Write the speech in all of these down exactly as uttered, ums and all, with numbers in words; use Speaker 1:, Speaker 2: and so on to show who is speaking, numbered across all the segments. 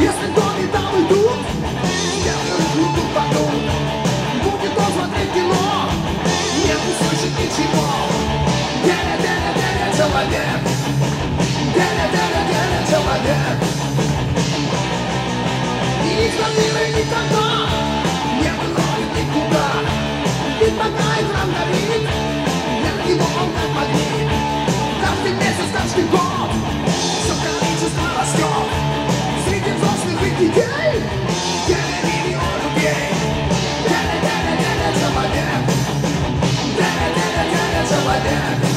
Speaker 1: Если ноги там идут, я руку потом. Будет он смотреть кино, не услышит ничего. Деля, деля, деля, человек. Деля, деля, деля, человек. И из квартиры никогда не выходит никуда. Ведь пока экран горит, для него он как магнит. Каждый месяц, каждый год все количество растет. Среди взрослых и детей телемиллион людей. Деля, деля, деля, человек. Деля, деля, деля, человек.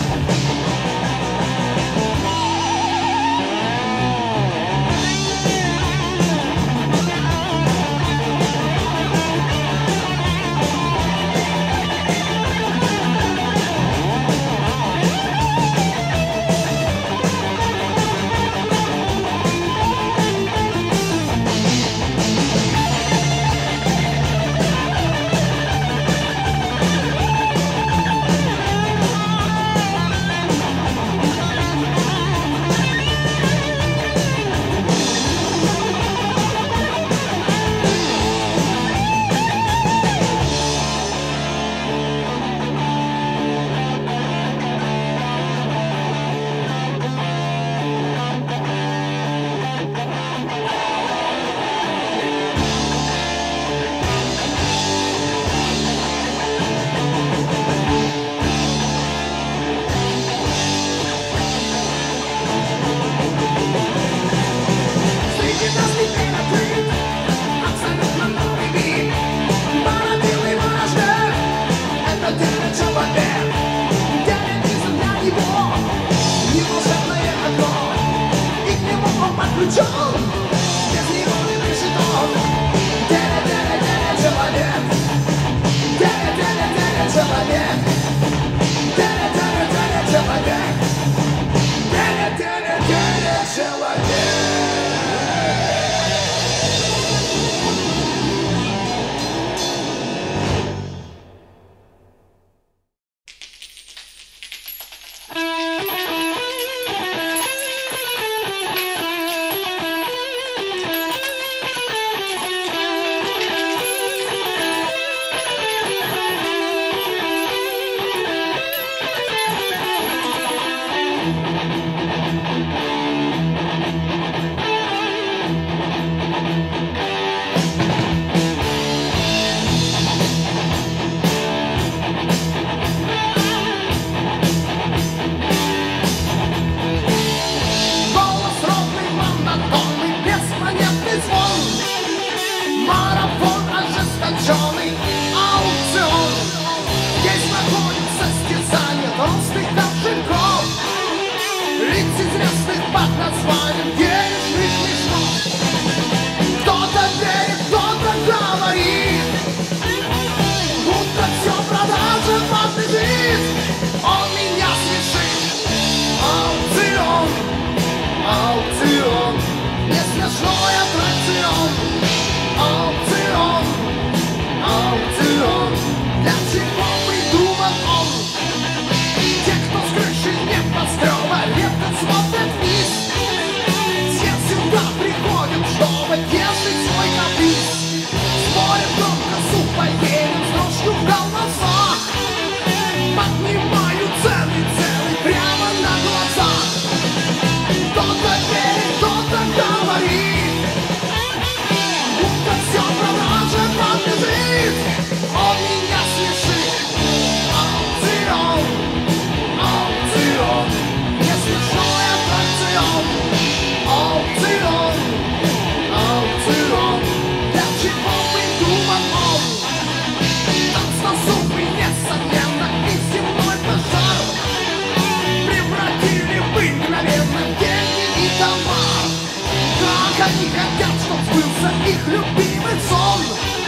Speaker 2: Они хотят, чтоб сбылся их любимый сон,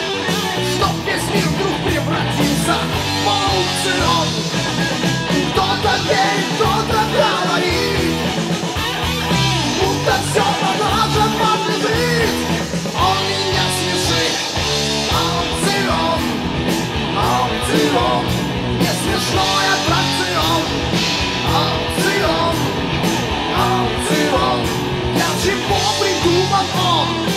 Speaker 2: чтоб весь мир вдруг превратился в аукцион. Кто-то верит, кто-то говорит, будто все продажа подлежит. Он меня смешит. Аукцион, аукцион, не смешной аттракцион. Аукцион, аукцион, для чего придуман он?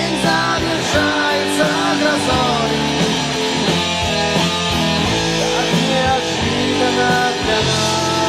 Speaker 2: день завершается грозой. Так неожиданно для нас.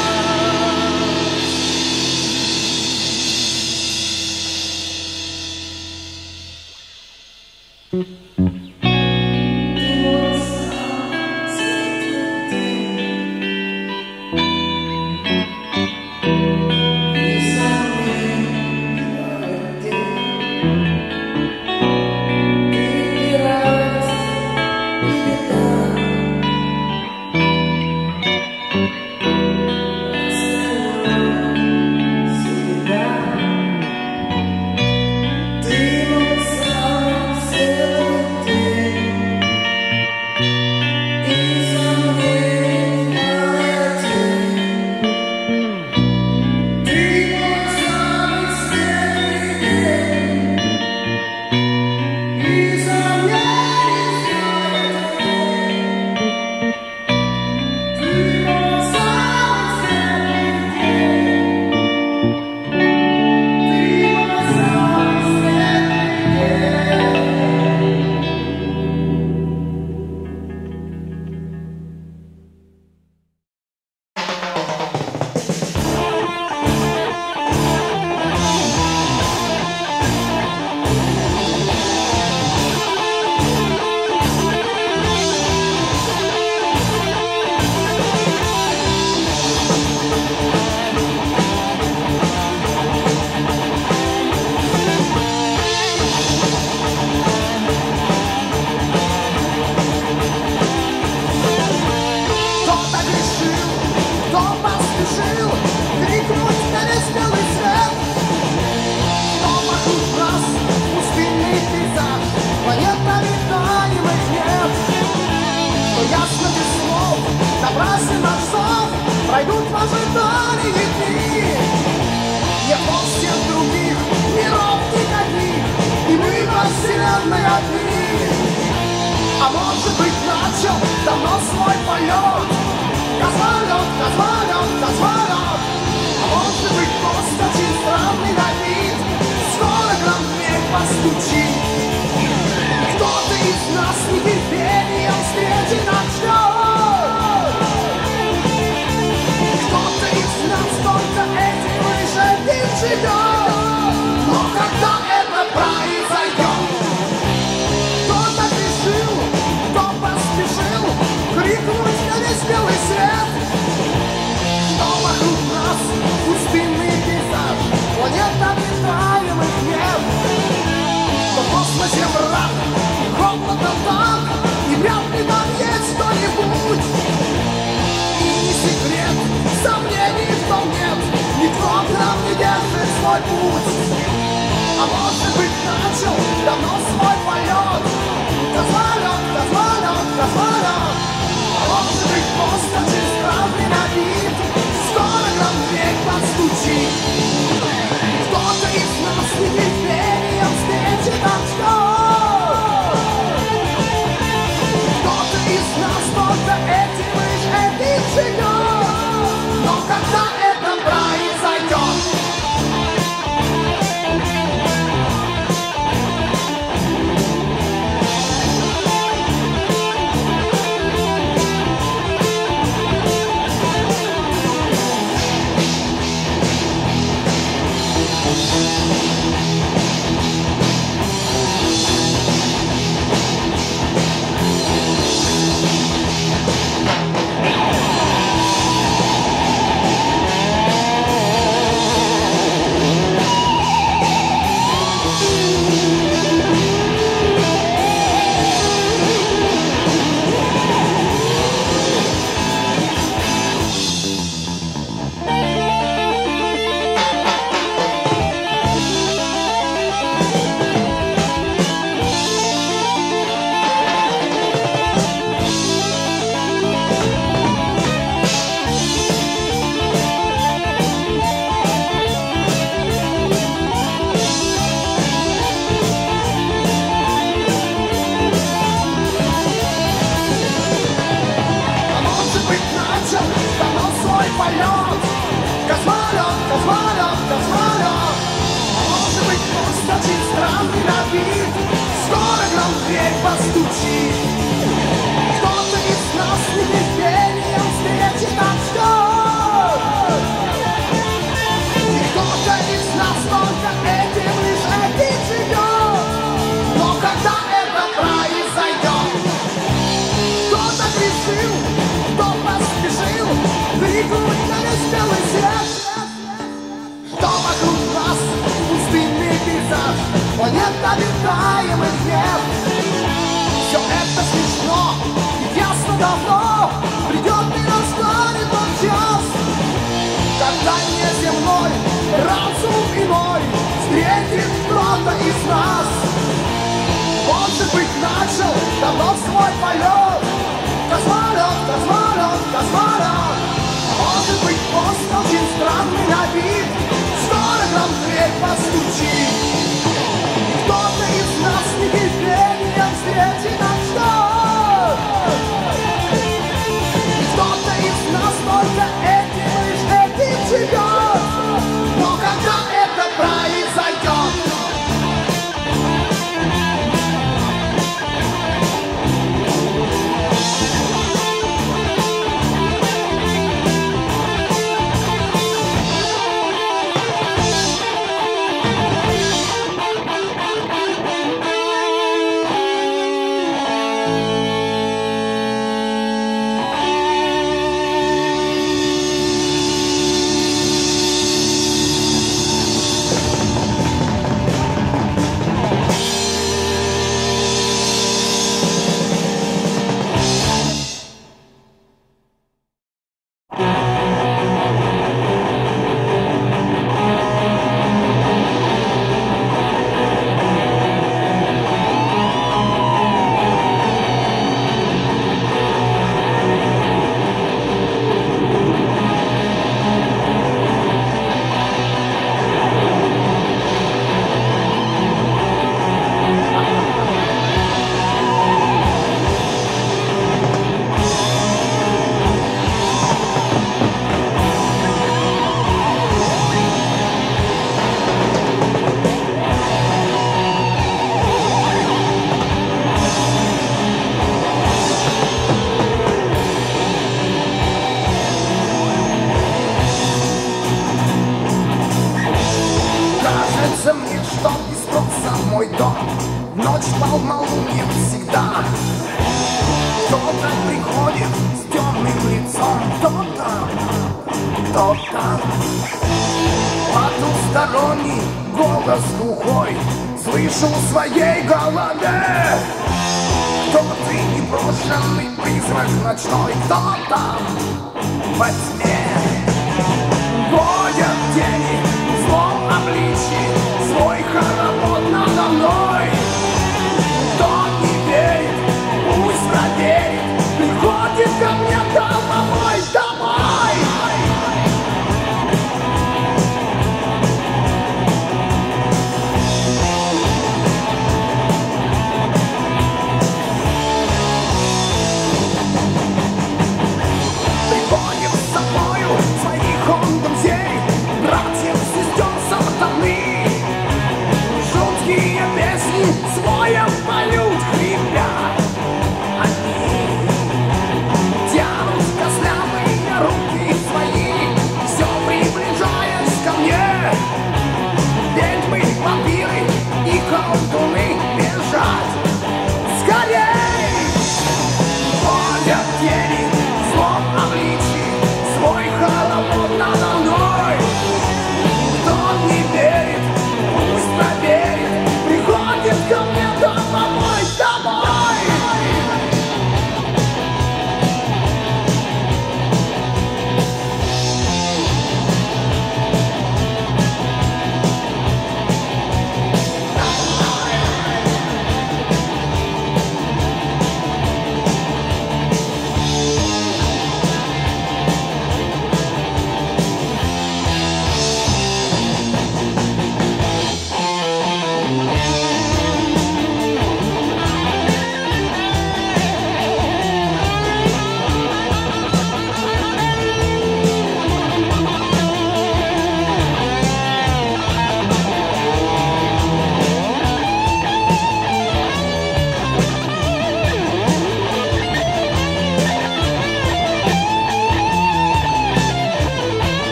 Speaker 2: Пройдут в ожидании дни. Нет всех других миров никаких, и мы во вселенной одни. А может быть, начал давно свой полет космолет, космолет, космолет. А может быть, просто очень странный на вид, скоро гром дверь постучит. Кто-то из нас нетерпением встретит нас ждет. Только этим лишь один живет. Но когда это произойдет, кто-то решил, кто поспешил крикнуть на весь белый свет, что вокруг нас пустынный пейзаж, планет обитаемых нет. Но в космосе мрак, холодно там, и вряд ли там есть кто-нибудь. И не секрет, сомнений в том нет, никто к нам не держит свой путь. А может быть, начал давно свой полет космолет, космолет, космолет. А может быть, просто очень странный на вид, скоро гром дверь постучит. Кто-то из нас нетерпением встретит нас ждет. Кто-то из нас только этим лишь этим живет. Но когда это произойдет, обитаемых нет. Все это смешно, ведь ясно давно, придет и настанет тот час, когда неземной разум иной встретит кто-то из нас. Может быть, начал давно свой полет космолет, космолет, космолет. Может быть, пост очень странный на вид, скоро к нам в дверь постучит. Кто-то из нас с нетерпением встретит нас ждет. Кто-то из нас только этим лишь этим живет. Но когда это произойдет, мне, что из спроса мой дом в ночь полнолуния всегда. Кто-то приходит с темным лицом, кто-то, кто-то. Потусторонний голос глухой слышу в своей голове. Кто ты, непрошенный призрак ночной, кто-то во тьме. Водят тени в злом обличье, свой хоровод надо мной. Кто не верит, пусть проверит, приходит ко мне домой, домой. Приходит с собою своих он друзей, братьев, сестер, сатаны. Жуткие песни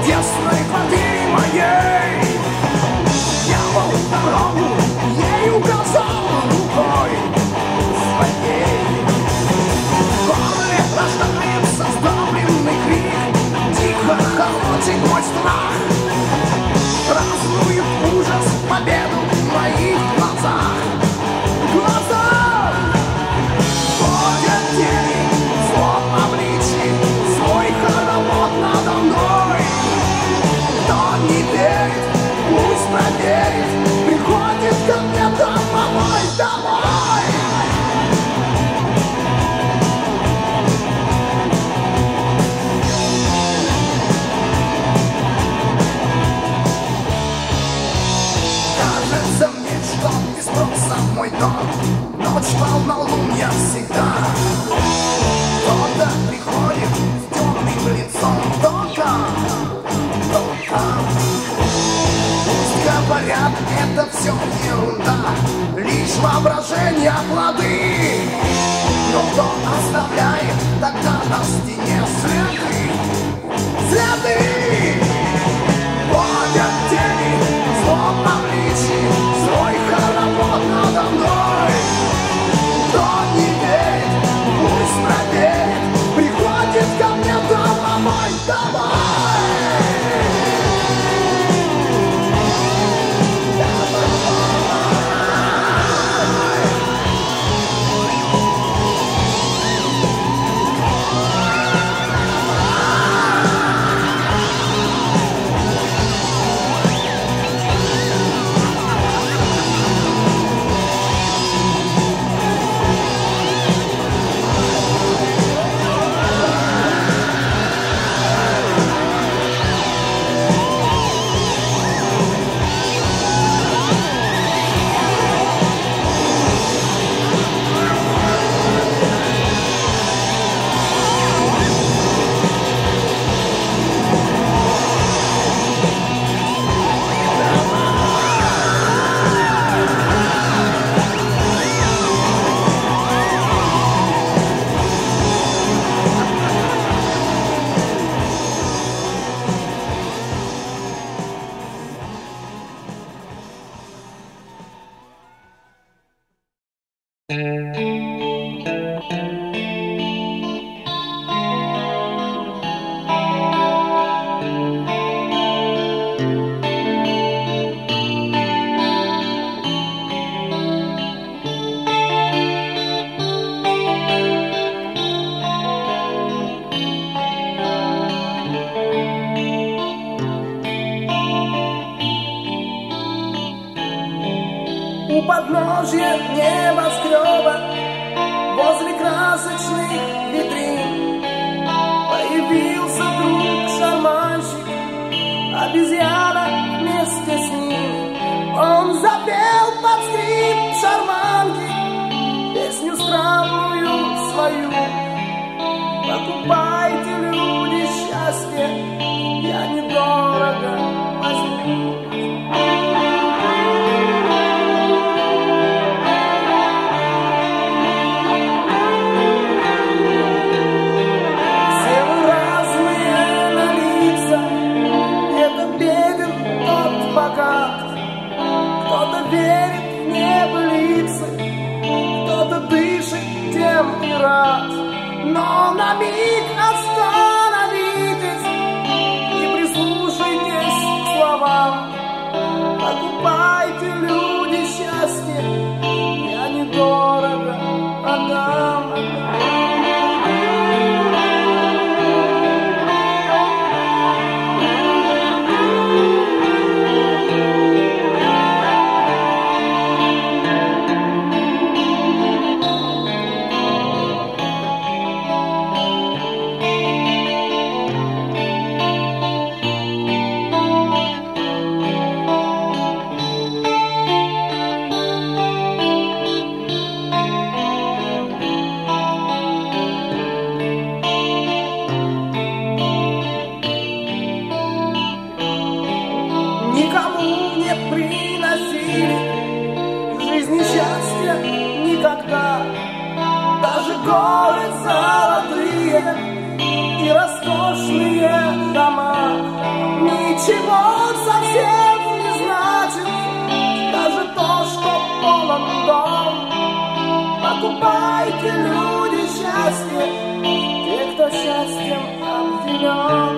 Speaker 2: тесной квартире моей. Дьявол дорогу ей указал рукой своей. В горле рождается сдавленный крик, тихо холодит мой страх, празднует ужас победу в моих глазах. Глазах ходят тени, злом обличий, свой хоровод надо мной. Кто не верит, пусть проверит, приходит ко мне домой, домой. Кажется мне, что без спроса мой дом, ночь полнолуния всегда. Кто-то приходит с темным лицом, кто-то, кто-то. Пусть говорят, это все ерунда, лишь воображение плоды. Но кто оставляет тогда на стене следы, следы? Ходят тени, злом обличий, свой хоровод надо мной. Кто не верит, пусть проверит, приходит ко мне домой, домой.
Speaker 1: У подножья небоскреба, возле красочных витрин, появился друг шарманщик, обезьяна вместе с ним. Он запел под скрип шарманки песню странную свою. Покупайте, люди, счастье, я недорого возьму. Кто-то верит в небылицы, кто-то дышит тем и рад. Но на миг остановитесь и прислушайтесь к словам. Покупайте, люди, счастье, я недорого отдам. Никому не приносили в жизни счастья никогда. Даже горы золотые и роскошные дома
Speaker 2: ничего совсем не значит, даже то, что полон дом. Покупайте, люди, счастье, те, кто счастьем обделен.